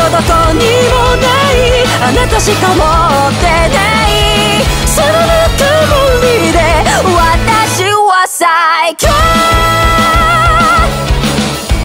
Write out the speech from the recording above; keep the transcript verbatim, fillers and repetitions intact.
どこにもないあなたしか持ってないそのぬくもりで私は最強